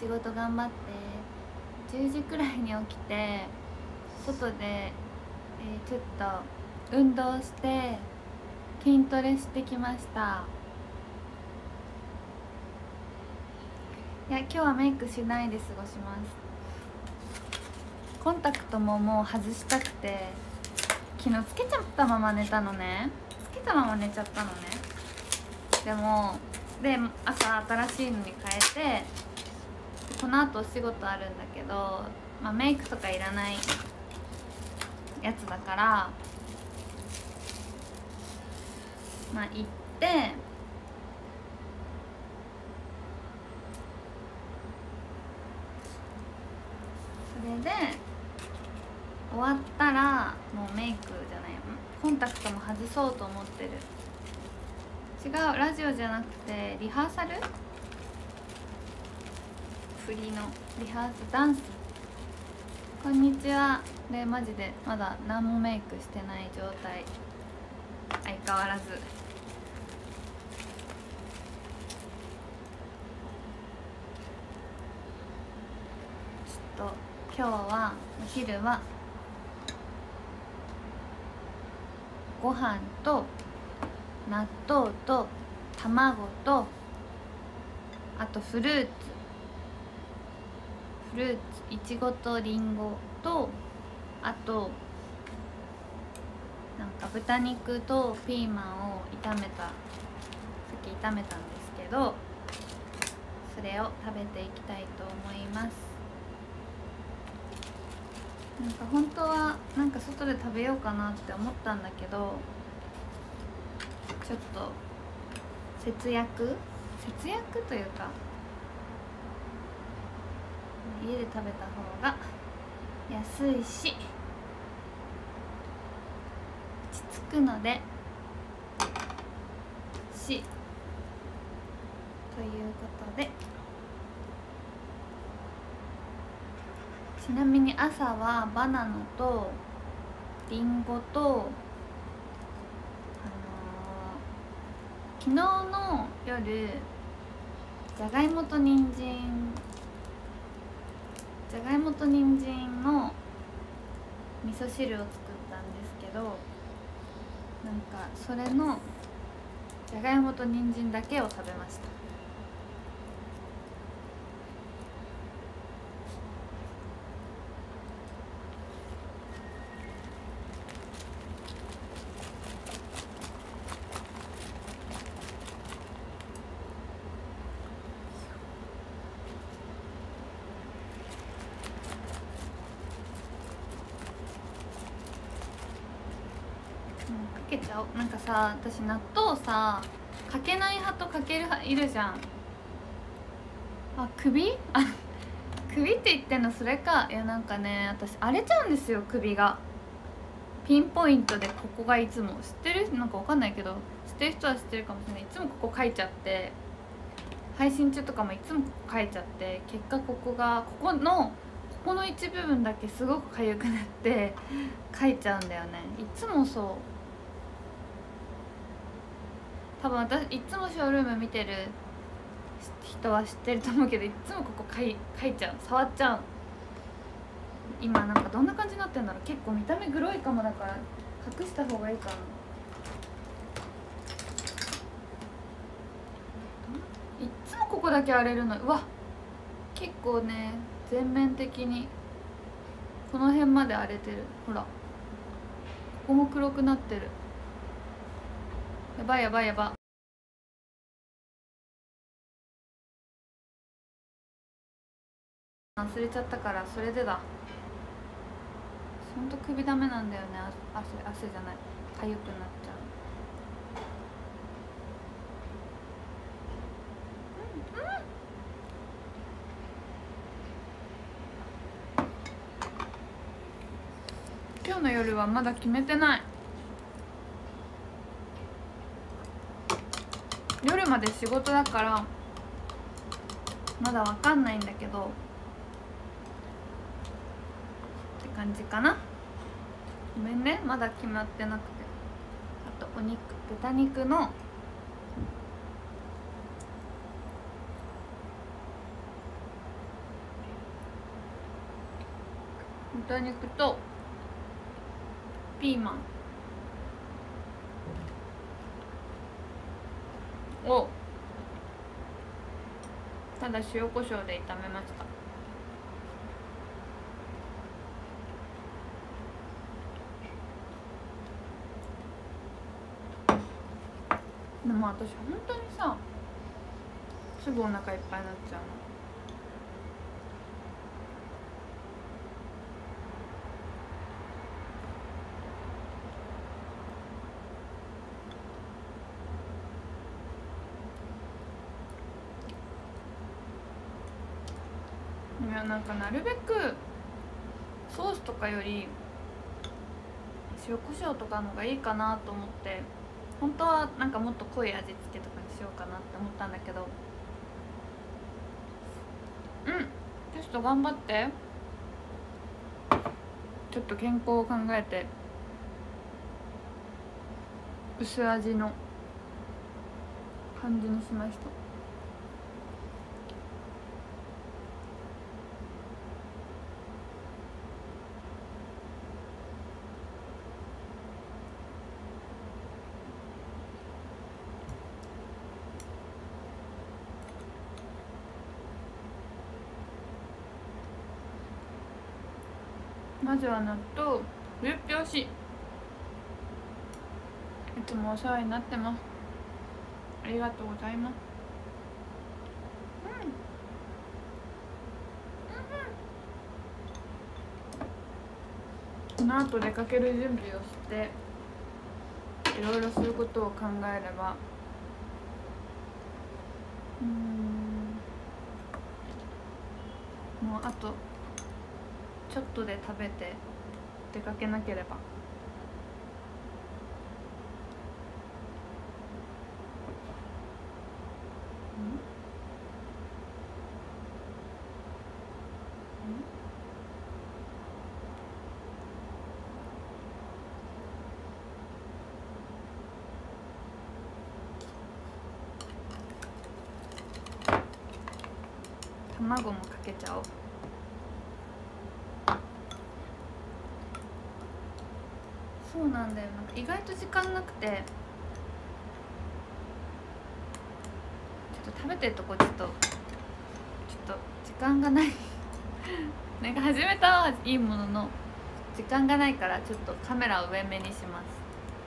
仕事頑張って10時くらいに起きて外で、ちょっと運動して筋トレしてきました。いや今日はメイクしないで過ごします。コンタクトももう外したくて昨日つけちゃったまま寝たのね。つけたまま寝ちゃったのね。で朝新しいのに変えて、この後お仕事あるんだけど、メイクとかいらないやつだから行ってそれで終わったらもうメイクじゃないコンタクトも外そうと思ってる。違う、ラジオじゃなくてリハーサル、振りのリハーサルダンス。こんにちは。でマジでまだ何もメイクしてない状態、相変わらず。ちょっと今日はお昼はご飯と納豆と卵とあとフルーツいちごとりんごと、あとなんか豚肉とピーマンをさっき炒めたんですけど、それを食べていきたいと思います。なんか本当はなんか外で食べようかなって思ったんだけど、ちょっと節約というか家で食べた方が安いし落ち着くのでということで、ちなみに朝はバナナとリンゴと昨日の夜じゃがいもと人参の味噌汁を作ったんですけど、なんかそれのじゃがいもと人参だけを食べました。かけちゃおう。なんかさ、私納豆さかけない派とかける派いるじゃん。首って言ってんのそれか。いやなんかね、私荒れちゃうんですよ、首が。ピンポイントでここがいつも、知ってるなんかわかんないけど、知ってる人は知ってるかもしれない。いつもここ書いちゃって、配信中とかもいつもここ書いちゃって、結果ここの一部分だけすごく痒くなって書いちゃうんだよね。いつもそう。多分私いつもショールーム見てる人は知ってると思うけど、いつもここ書いちゃう、触っちゃう。今なんかどんな感じになってんだろう。結構見た目グロいかも。だから隠した方がいいかな。いつもここだけ荒れるの。うわ結構ね、全面的にこの辺まで荒れてる。ほらここも黒くなってる。やばいやばいやば。忘れちゃったから、それでだ。ほんと首ダメなんだよね。汗じゃない、痒くなっちゃう。今日の夜はまだ決めてない。夜まで仕事だからまだわかんないんだけどって感じかな。ごめんね、まだ決まってなくて。あと豚肉の豚肉とピーマンをただ塩コショウで炒めました。でも私本当にさ、すぐお腹いっぱいになっちゃうの。いや、なんかなるべくソースとかより塩コショウとかのがいいかなと思って、本当はなんかもっと濃い味付けとかにしようかなって思ったんだけど、テスト頑張って。ちょっと健康を考えて薄味の感じにしました。まずは納豆冬っぴおし、いつもお世話になってます。ありがとうございます。この後出かける準備をしていろいろすることを考えれば、もうあとちょっとで食べて出かけなければ。卵もかけちゃおう。そうなんだよ、なんか意外と時間なくて、ちょっと食べてるとこちょっと時間がないなんか始めたはいいものの時間がないから、ちょっとカメラを上目にします。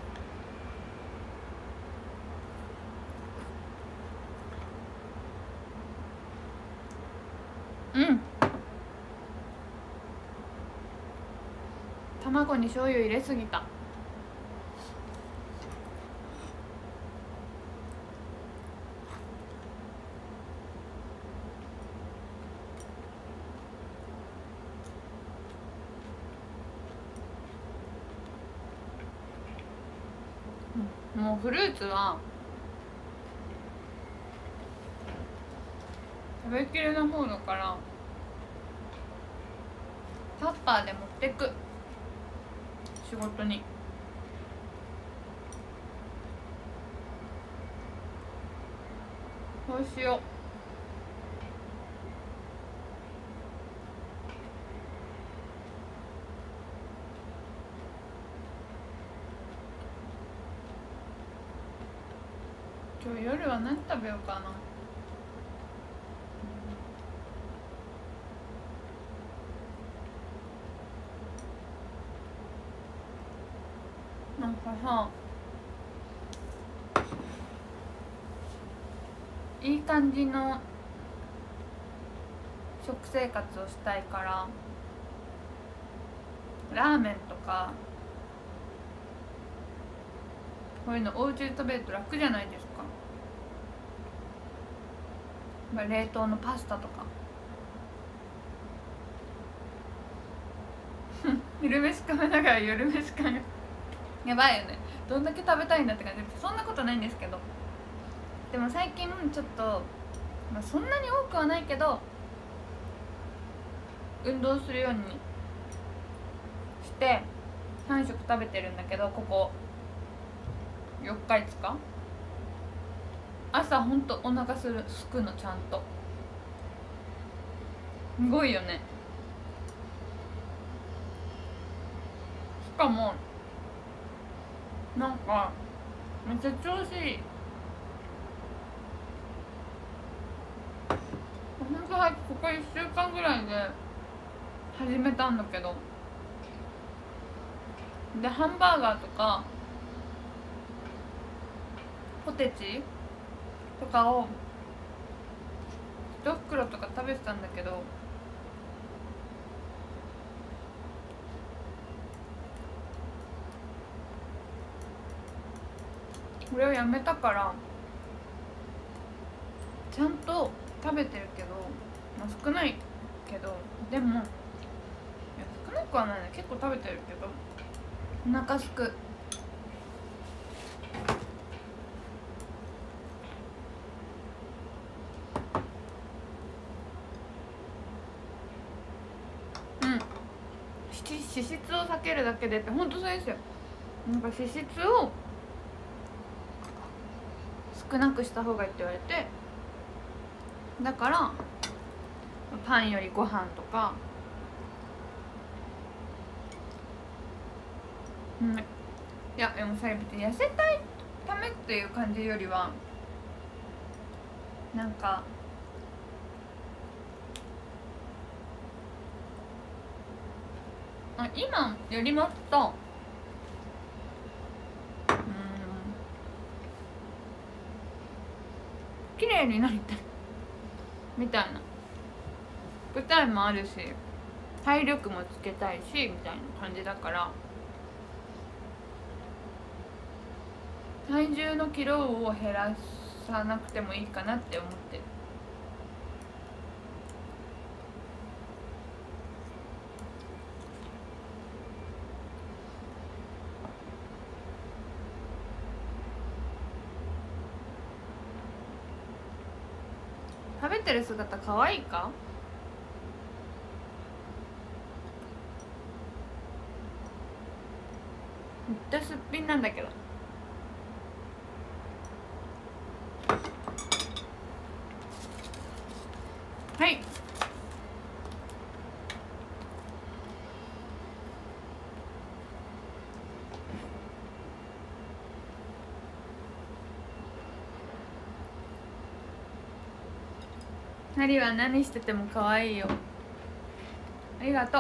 卵に醤油入れすぎた。もうフルーツは食べきれな方だからタッパーで持ってく、仕事に。そうしよう。今日夜は何食べようかな。なんかさ、いい感じの食生活をしたいから、ラーメンとかこういうのお家で食べると楽じゃないですか。冷凍のパスタとか昼飯食べながら夜飯考えやばいよね。どんだけ食べたいんだって感じ。そんなことないんですけど、でも最近ちょっと、そんなに多くはないけど運動するようにして3食食べてるんだけど、ここ4日5日朝ほんとお腹すくの、ちゃんとすごいよね。 かもなんかめっちゃ調子いい。ほんとはここ1週間ぐらいで始めたんだけど、でハンバーガーとかポテチとかを1袋とか食べてたんだけど、これをやめたからちゃんと食べてるけど、まあ、少ないけど、でもいや少なくはないね、結構食べてるけどお腹すく。脂質を避けるだけでって本当そうですよ。なんか脂質を少なくした方がいいって言われて、だからパンよりご飯とか、いやでもさ、別に痩せたいためっていう感じよりはなんか今よりもっと綺麗になりたいみたいな舞台もあるし、体力もつけたいしみたいな感じだから、体重のキロを減らさなくてもいいかなって思ってる。食べてる姿可愛いか？めっちゃすっぴんなんだけど。はい。ハリは何してても可愛いよ。ありがとう。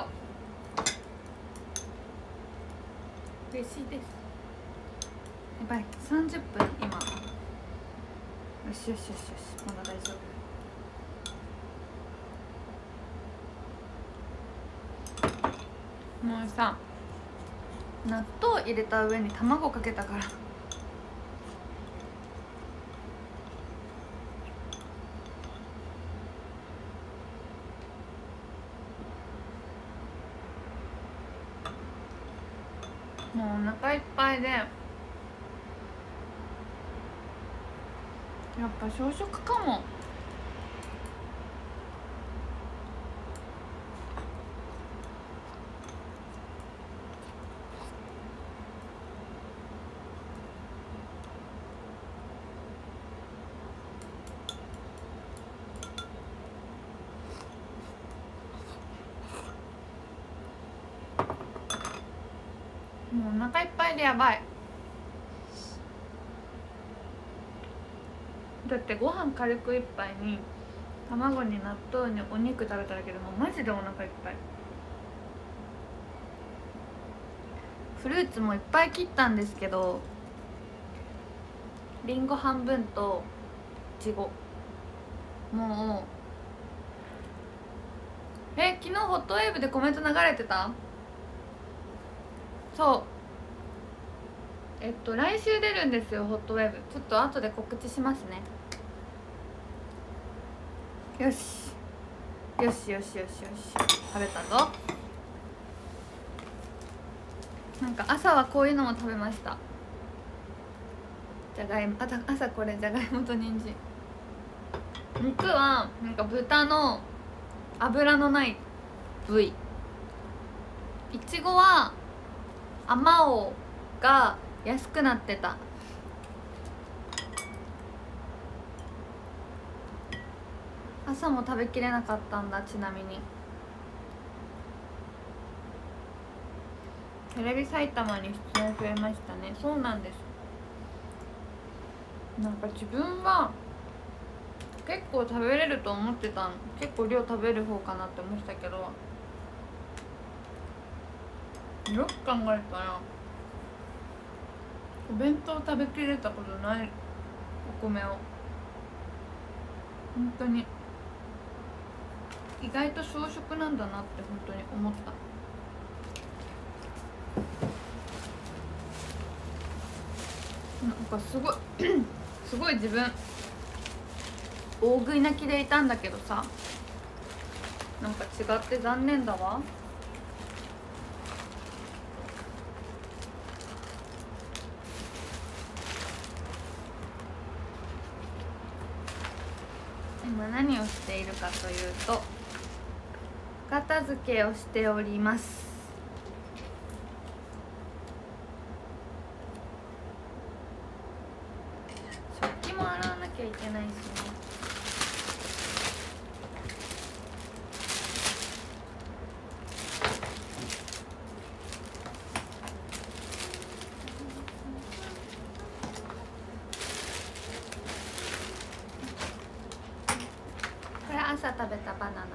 嬉しいです。やばい、30分今。よしよしよしよし、まだ大丈夫。もうさ、納豆入れた上に卵かけたから。もうお腹いっぱいで、やっぱ小食かも。もうお腹いっぱいでやばい。だってご飯軽く一杯に卵に納豆にお肉食べただけでもマジでお腹いっぱい。フルーツもいっぱい切ったんですけど、りんご半分といちご、もう昨日ホットウェーブでコメント流れてた？そう、来週出るんですよ、ホットウェーブ。ちょっと後で告知しますね。よしよしよしよしよし、食べたぞ。なんか朝はこういうのも食べました。じゃがいも、朝これじゃがいもと人参。肉はなんか豚の脂のない部位。いちごはあまおうが安くなってた。朝も食べきれなかったんだ。ちなみにテレビ埼玉に出演されましたね。そうなんです。なんか自分は結構食べれると思ってたの。結構量食べる方かなって思ってたけど、よく考えたらお弁当食べきれたことない。お米を本当に意外と小食なんだなって本当に思った。なんかすごいすごい自分大食いな気でいたんだけどさ、なんか違って残念だわ。今何をしているかというと、片付けをしております。食器も洗わなきゃいけないしね。これ朝食べたバナナ。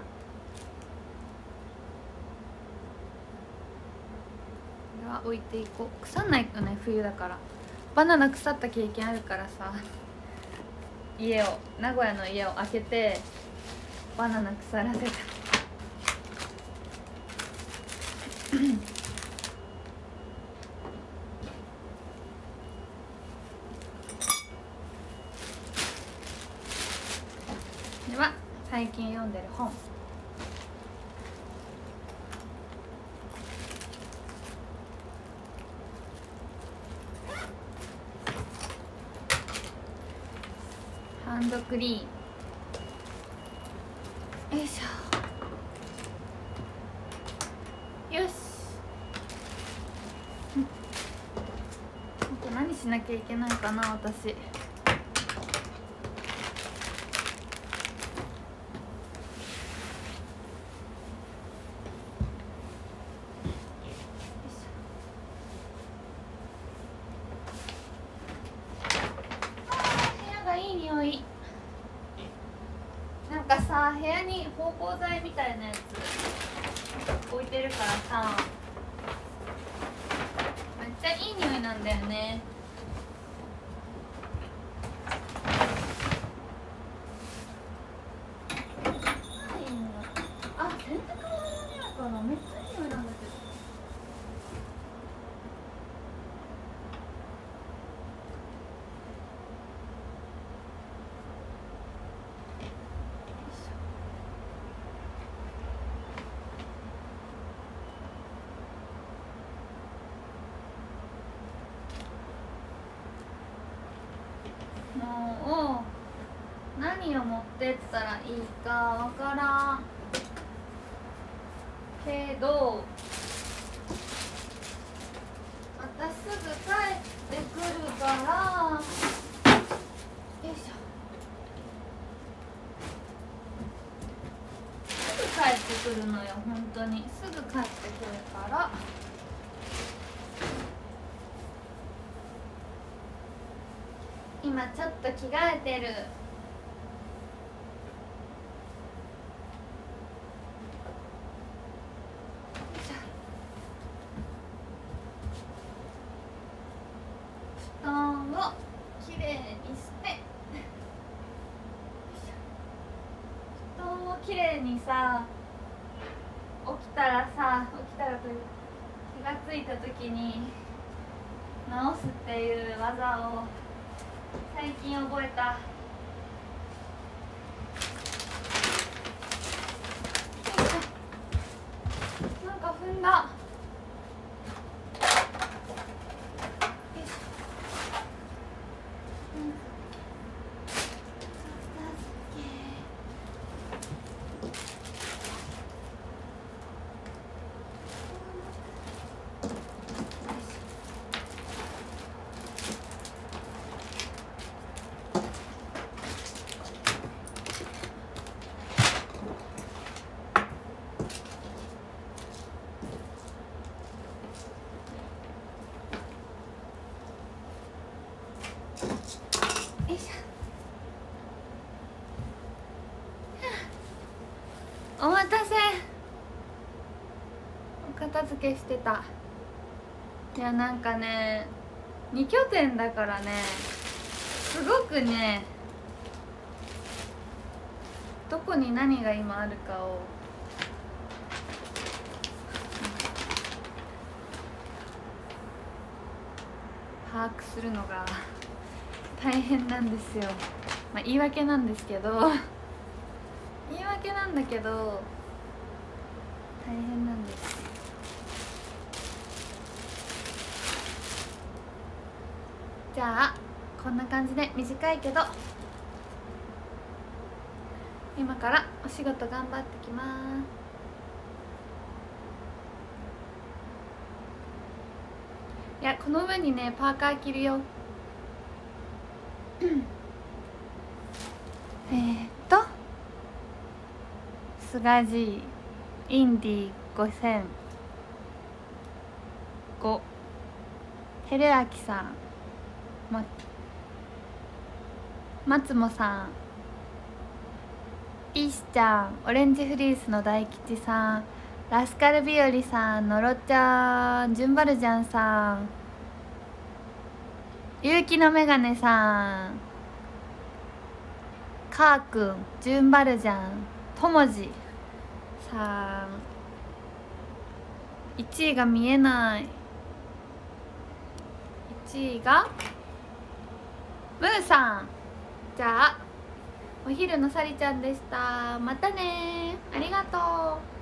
これは置いていこう。腐んないとね、冬だから。バナナ腐った経験あるからさ、名古屋の家を開けてバナナ腐らせたでは最近読んでる本、ハンドクリーン。よいしょ。よし。あと何しなきゃいけないかな、私。なんかさ、部屋に芳香剤みたいなやつ置いてるからさ、めっちゃいい匂いなんだよね。あ、洗濯物の匂いかな。めっちゃいい匂いなんだけど。もう何を持ってったらいいかわからんけど、またすぐ帰ってくるから、よいしょ。すぐ帰ってくるのよ、本当にすぐ帰ってくるから。今ちょっと着替えてる。布団をきれいにして、布団をきれいにさ、起きたらという気がついた時に直すっていう技を最近覚えた。なんか踏んだ。 お待たせ。お片付けしてた。いやなんかね、2拠点だからね、すごくね、どこに何が今あるかを把握するのが大変なんですよ。まあ言い訳なんですけど言い訳なんだけど大変なんです。じゃあこんな感じで短いけど今からお仕事頑張ってきます。いやこの上にねパーカー着るよスガジーインディ5005ヘルアキさん、松もさん、イシちゃん、オレンジフリースの大吉さん、ラスカルビオリさん、のろちゃん、ジュンバルジャンさん、勇気のメガネさん、カーくん、ジュンバルジャン、ともじさん、1位が見えない。1位がムーさん。じゃあお昼のさりちゃんでした。またね、ありがとう。